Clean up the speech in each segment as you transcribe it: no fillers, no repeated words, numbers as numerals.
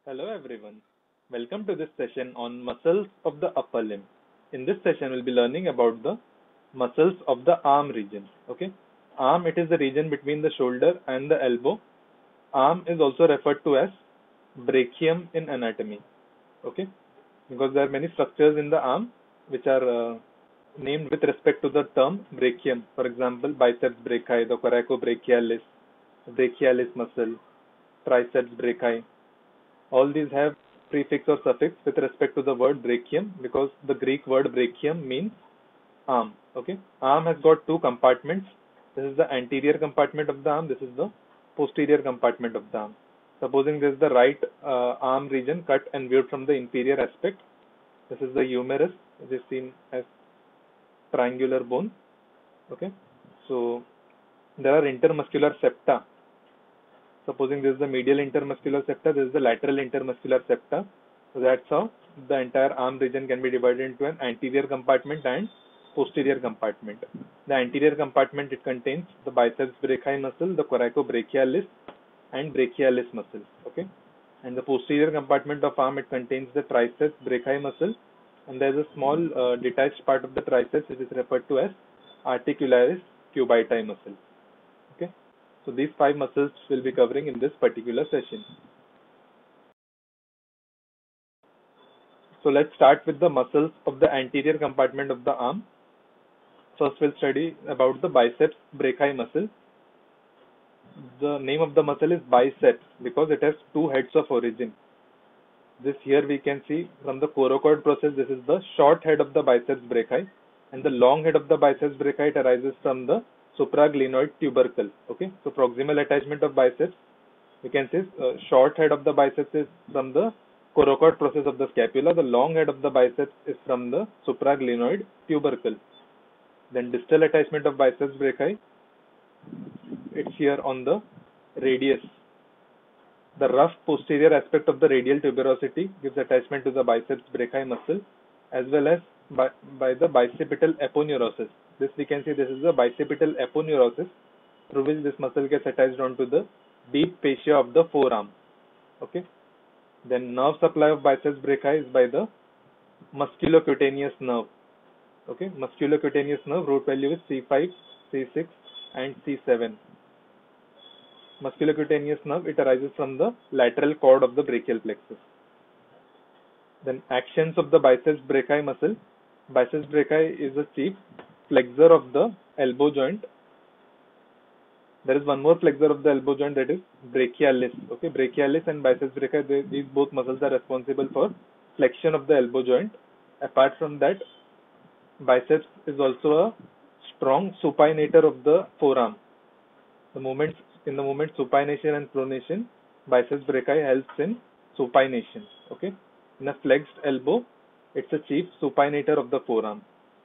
Hello everyone. Welcome to this session on muscles of the upper limb. In this session, we'll be learning about the muscles of the arm region. Okay. Arm, it is the region between the shoulder and the elbow. Arm is also referred to as brachium in anatomy. Okay. Because there are many structures in the arm which are named with respect to the term brachium. For example, biceps brachii, the coracobrachialis muscle, triceps brachii. All these have prefix or suffix with respect to the word brachium because the Greek word brachium means arm. Okay, arm has got two compartments. This is the anterior compartment of the arm. This is the posterior compartment of the arm. Supposing this is the right arm region cut and viewed from the inferior aspect. This is the humerus, which is seen as triangular bone. Okay, so there are intermuscular septa. Supposing this is the medial intermuscular septa, this is the lateral intermuscular septa. So that's how the entire arm region can be divided into an anterior compartment and posterior compartment. The anterior compartment, it contains the biceps brachii muscle, the coracobrachialis and brachialis muscles. Okay, and the posterior compartment of arm, it contains the triceps brachii muscle, and there is a small detached part of the triceps which is referred to as articularis cubitus muscle. Okay. So these five muscles we'll be covering in this particular session. So let's start with the muscles of the anterior compartment of the arm. First we'll study about the biceps brachii muscle. The name of the muscle is biceps because it has two heads of origin. This here we can see from the coracoid process, this is the short head of the biceps brachii, and the long head of the biceps brachii, it arises from the supraglenoid tubercle. Okay, so proximal attachment of biceps, we can say short head of the biceps is from the coracoid process of the scapula. The long head of the biceps is from the supraglenoid tubercle. Then distal attachment of biceps brachii, it's here on the radius. The rough posterior aspect of the radial tuberosity gives attachment to the biceps brachii muscle as well as by the bicipital aponeurosis. This we can see this is the bicipital aponeurosis through which this muscle gets attached onto the deep fascia of the forearm. Okay. Then nerve supply of biceps brachii is by the musculocutaneous nerve. Okay, musculocutaneous nerve root value is C5, C6 and C7. Musculocutaneous nerve, it arises from the lateral cord of the brachial plexus. Then actions of the biceps brachii muscle. Biceps brachii is the chief flexor of the elbow joint. There is one more flexor of the elbow joint, that is brachialis. Okay, brachialis and biceps brachii, these both muscles are responsible for flexion of the elbow joint. Apart from that, biceps is also a strong supinator of the forearm. In the movement supination and pronation, biceps brachii helps in supination. Okay, in a flexed elbow, it's a chief supinator of the forearm.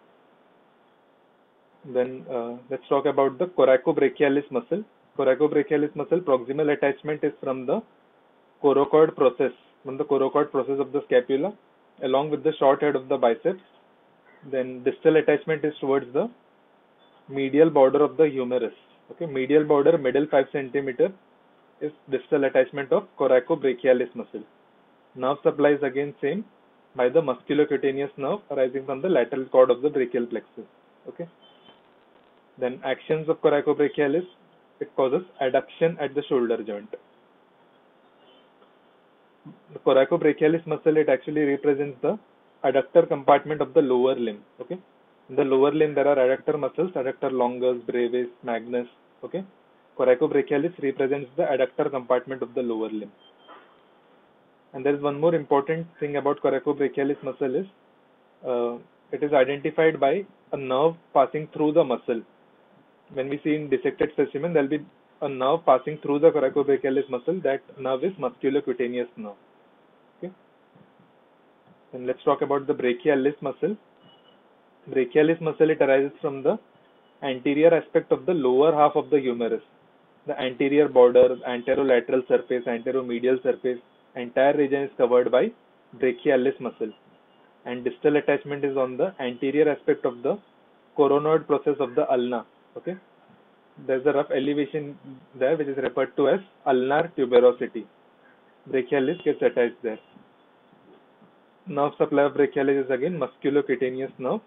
Then let's talk about the coracobrachialis muscle. Coracobrachialis muscle, proximal attachment is from the coracoid process, of the scapula, along with the short head of the biceps. Then distal attachment is towards the medial border of the humerus. Okay, medial border, middle 5 cm is distal attachment of coracobrachialis muscle. Nerve supply is again same by the musculocutaneous nerve arising from the lateral cord of the brachial plexus. Okay. Then actions of coracobrachialis, it causes adduction at the shoulder joint. The coracobrachialis muscle, it actually represents the adductor compartment of the lower limb. Okay. In the lower limb, there are adductor muscles, adductor longus, brevis, magnus. Okay. Coracobrachialis represents the adductor compartment of the lower limb. And there is one more important thing about coracobrachialis muscle is it is identified by a nerve passing through the muscle. When we see in dissected specimen, there will be a nerve passing through the coracobrachialis muscle. That nerve is musculocutaneous nerve. Okay. And let's talk about the brachialis muscle. Brachialis muscle, it arises from the anterior aspect of the lower half of the humerus. The anterior border, anterolateral surface, anteromedial surface, entire region is covered by brachialis muscle. And distal attachment is on the anterior aspect of the coronoid process of the ulna. Okay, there's a rough elevation there which is referred to as ulnar tuberosity. brachialis gets attached there. Nerve supply of brachialis is again musculocutaneous nerve.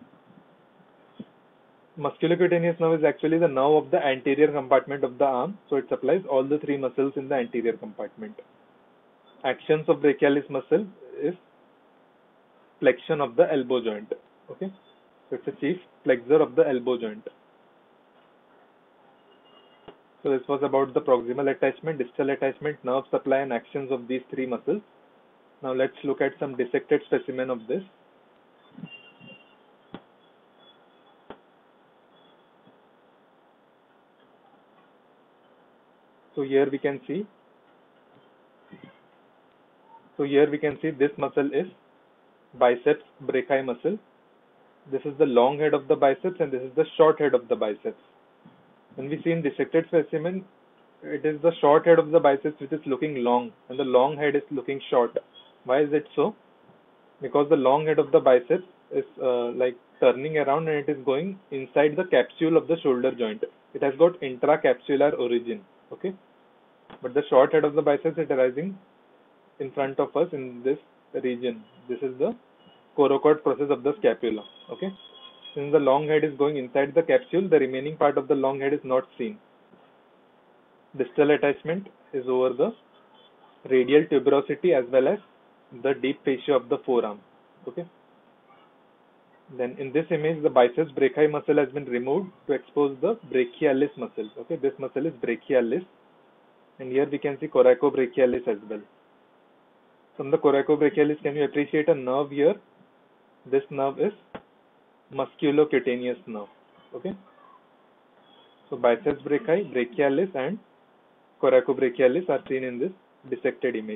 Musculocutaneous nerve is actually the nerve of the anterior compartment of the arm, so it supplies all the three muscles in the anterior compartment. Actions of brachialis muscle is flexion of the elbow joint. Okay, so it's a chief flexor of the elbow joint. So this was about the proximal attachment, distal attachment, nerve supply and actions of these three muscles. Now let's look at some dissected specimen of this. So here we can see this muscle is biceps brachii muscle. This is the long head of the biceps and this is the short head of the biceps. When we see in dissected specimen, it is the short head of the biceps which is looking long and the long head is looking short. Why is it so? Because the long head of the biceps is like turning around and it is going inside the capsule of the shoulder joint. It has got intracapsular origin. Okay, but the short head of the biceps is arising in front of us in this region. This is the coracoid process of the scapula. Okay, since the long head is going inside the capsule, the remaining part of the long head is not seen. Distal attachment is over the radial tuberosity as well as the deep fascia of the forearm. Okay. Then in this image, the biceps brachii muscle has been removed to expose the brachialis muscle. Okay, this muscle is brachialis, and here we can see coracobrachialis as well. From the coracobrachialis, can you appreciate a nerve here? This nerve is musculocutaneous nerve. Okay, so biceps brachii, brachialis, and coracobrachialis are seen in this dissected image.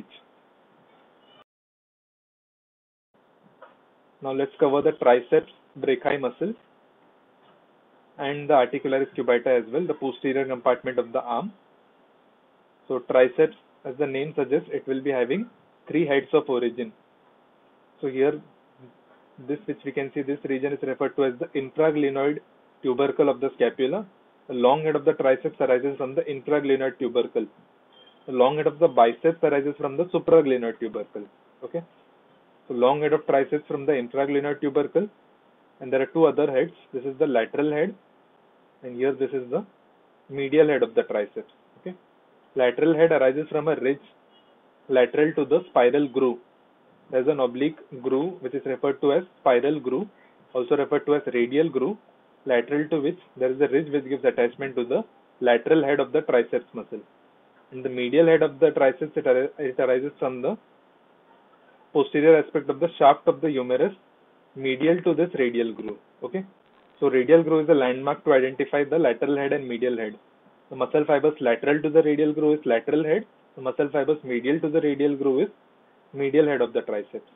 Now let's cover the triceps brachii muscle and the articularis cubitus as well, the posterior compartment of the arm. So triceps, as the name suggests, it will be having three heads of origin. So here, this which we can see, this region is referred to as the infraglenoid tubercle of the scapula. The long head of the triceps arises from the infraglenoid tubercle. The long head of the biceps arises from the supraglenoid tubercle. Okay. So long head of triceps from the infraglenoid tubercle, and there are two other heads. This is the lateral head, and here this is the medial head of the triceps. Okay. Lateral head arises from a ridge lateral to the spiral groove. There is an oblique groove which is referred to as spiral groove, also referred to as radial groove, lateral to which there is a ridge which gives attachment to the lateral head of the triceps muscle. In the medial head of the triceps, it arises from the posterior aspect of the shaft of the humerus medial to this radial groove. Okay, so radial groove is a landmark to identify the lateral head and medial head. The muscle fibers lateral to the radial groove is lateral head. The muscle fibers medial to the radial groove is medial head of the triceps.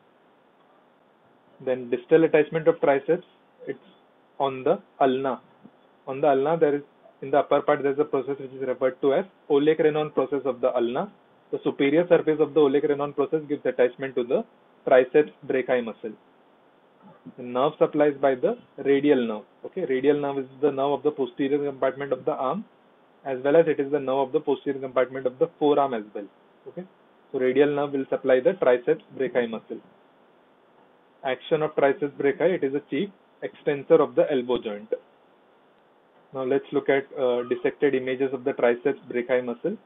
Then distal attachment of triceps, it's on the ulna. On the ulna, there is, in the upper part, there is a process which is referred to as olecranon process of the ulna. The superior surface of the olecranon process gives attachment to the triceps brachii muscle. The nerve supplies by the radial nerve. Okay, radial nerve is the nerve of the posterior compartment of the arm, as well as it is the nerve of the posterior compartment of the forearm as well. Okay, so radial nerve will supply the triceps brachii muscle. Action of triceps brachii, it is a chief extensor of the elbow joint. Now let's look at dissected images of the triceps brachii muscle.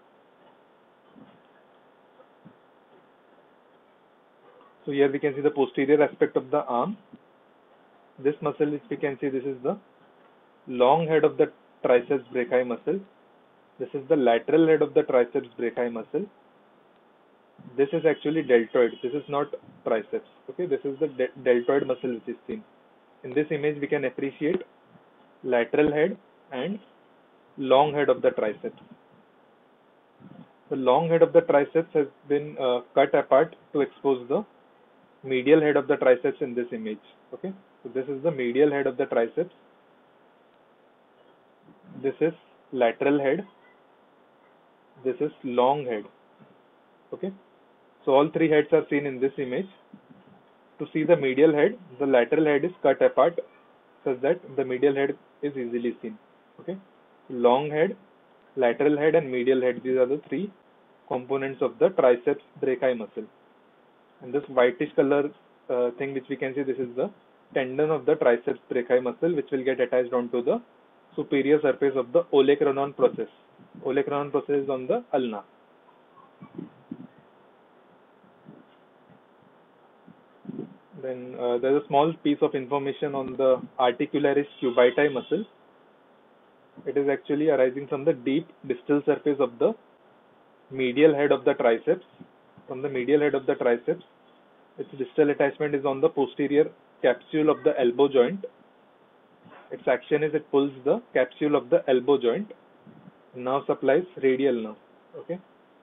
So here we can see the posterior aspect of the arm. This muscle which we can see, this is the long head of the triceps brachii muscle. This is the lateral head of the triceps brachii muscle. This is actually deltoid. This is not triceps. Okay, this is the deltoid muscle which is seen. In this image, we can appreciate lateral head and long head of the triceps. The long head of the triceps has been cut apart to expose the medial head of the triceps in this image. Okay, so this is the medial head of the triceps. This is lateral head. This is long head. Okay, so all three heads are seen in this image. To see the medial head, the lateral head is cut apart such that the medial head is easily seen. Okay, long head, lateral head, and medial head. These are the three components of the triceps brachii muscle. And this whitish color thing which we can see, this is the tendon of the triceps brachii muscle, which will get attached onto the superior surface of the olecranon process. Olecranon process is on the ulna. Then there's a small piece of information on the articularis cubitus muscle. It is actually arising from the deep distal surface of the medial head of the triceps. From the medial head of the triceps, its distal attachment is on the posterior capsule of the elbow joint. Its action is it pulls the capsule of the elbow joint. Nerve supplies radial nerve. Okay.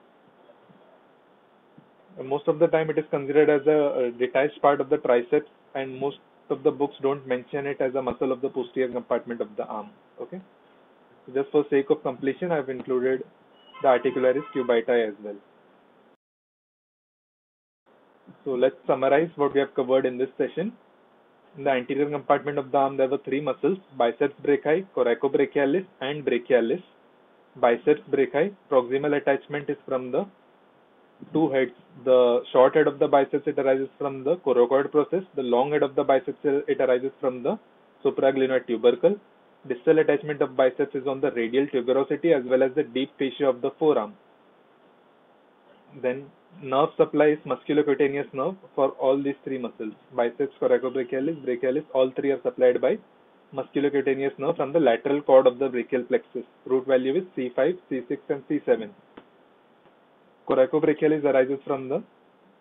Most of the time it is considered as a detached part of the triceps, and most of the books don't mention it as a muscle of the posterior compartment of the arm. Okay. Just for sake of completion, I have included the articularis cubitus as well. So let's summarize what we have covered in this session. In the anterior compartment of the arm, there were three muscles: biceps brachii, coracobrachialis, and brachialis. Biceps brachii, proximal attachment is from the two heads. The short head of the biceps, it arises from the coracoid process. The long head of the biceps, it arises from the supraglenoid tubercle. Distal attachment of biceps is on the radial tuberosity as well as the deep fascia of the forearm. Then nerve supply is musculocutaneous nerve for all these three muscles: biceps, coracobrachialis, brachialis. All three are supplied by musculocutaneous nerve from the lateral cord of the brachial plexus. Root value is C5, C6, and C7. Coracobrachialis arises from the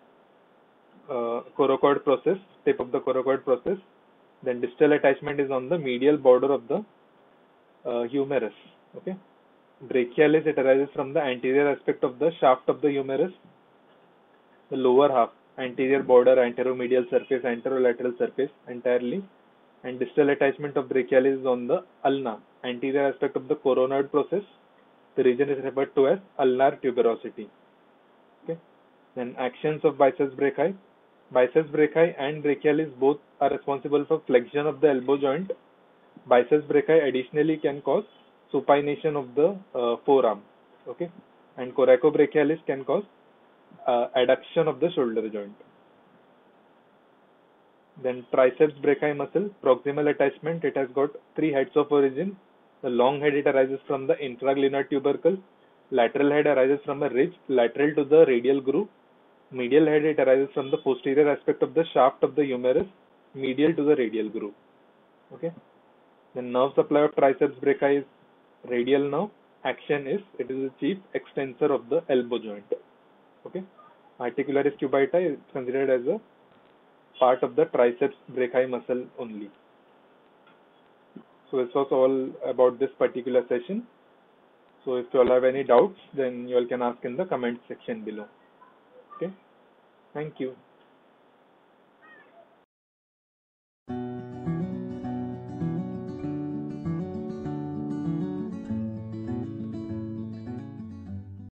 coracoid process, tip of the coracoid process. Then distal attachment is on the medial border of the humerus. Okay. Brachialis, it arises from the anterior aspect of the shaft of the humerus, the lower half, anterior border, anteromedial surface, anterolateral surface entirely. And distal attachment of brachialis is on the ulna, anterior aspect of the coronoid process. The region is referred to as ulnar tuberosity. Okay. Then actions of biceps brachii. Biceps brachii and brachialis both are responsible for flexion of the elbow joint. Biceps brachii additionally can cause supination of the forearm. Okay. And coracobrachialis can cause adduction of the shoulder joint. Then triceps brachii muscle, proximal attachment, it has got three heads of origin. The long head, it arises from the infraglenoid tubercle. Lateral head arises from a ridge lateral to the radial groove. Medial head, it arises from the posterior aspect of the shaft of the humerus, medial to the radial groove. Okay. The nerve supply of triceps brachii is radial nerve. Action is, it is the chief extensor of the elbow joint. Okay. Articularis cubitus is considered as a part of the triceps brachii muscle only. So this was all about this particular session. So if you all have any doubts, then you all can ask in the comment section below. Okay. Thank you.